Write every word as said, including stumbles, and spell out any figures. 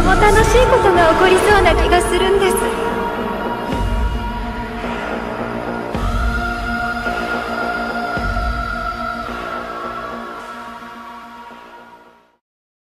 も楽しいことが起こりそうな気がする。